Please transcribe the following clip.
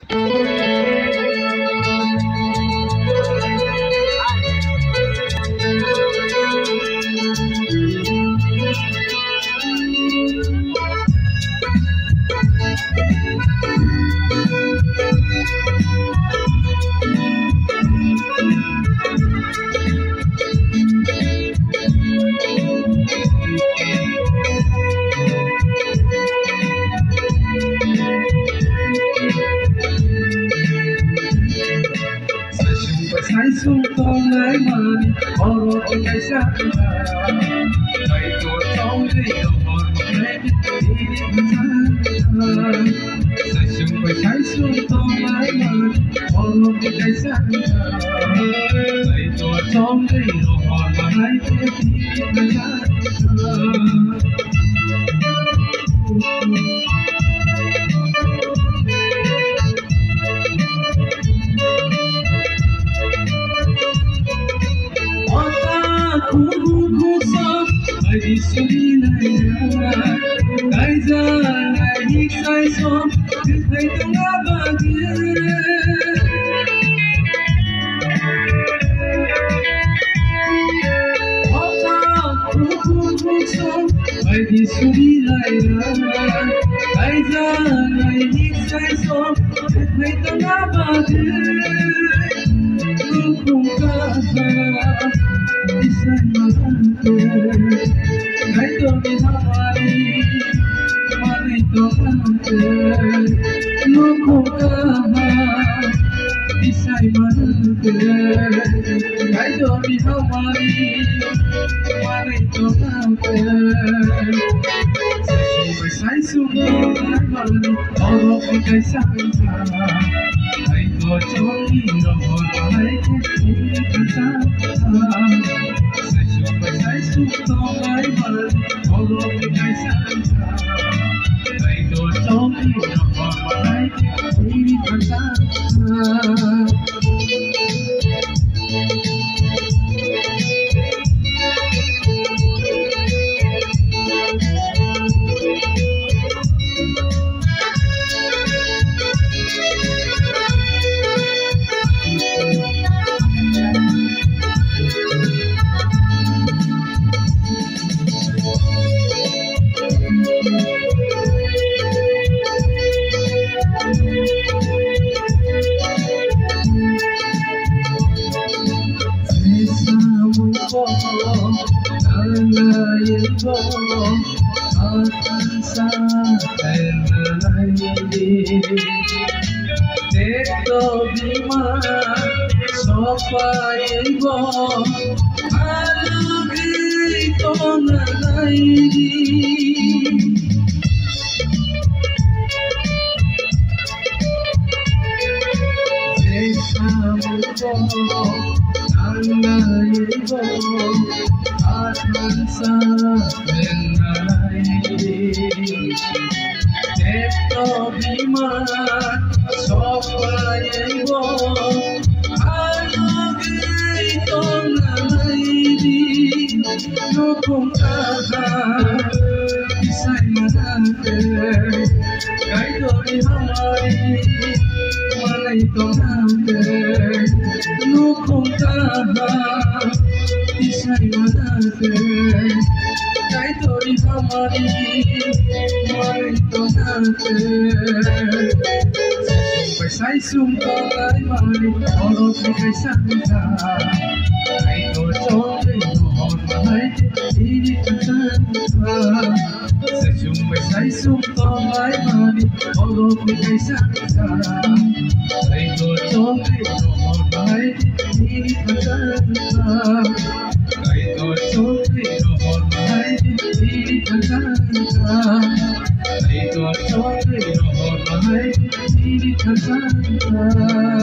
Hãy xuống con lấy màn oro cái sáng ngày tuổi trong đi đầu hồn lấy đi hãy xuống con lấy màn oro cái sáng ngày tuổi trong đi đầu hồn hãy đi đi suy này cái giờ này đi say xóm cứ thấy tiếng ngã và kia họ ta cũng sống phải đi suy này cái giờ này đi say xóm cứ thấy tiếng ngã và kia cũng không có đi say mà Naito ni hamari, manito kante, loko kaha, isai manute. Naito ni hamari, manito kante. Sai sumo mani, oro kai sanga. Naito choni no hai ke kanta. Sai sumo mani. All of the guys I don't talk to you about my Sai sum con lại mani, oro cái sáng ra, ngày tuổi trốn đi hồn hãy đi ra. Sai sum con lại mani, oro cái sáng ra, ngày tuổi trốn đi hồn hãy đi ra. Ngày tuổi trốn đi hồn hãy đi ra. Ngày tuổi trốn đi hồn hãy đi ra.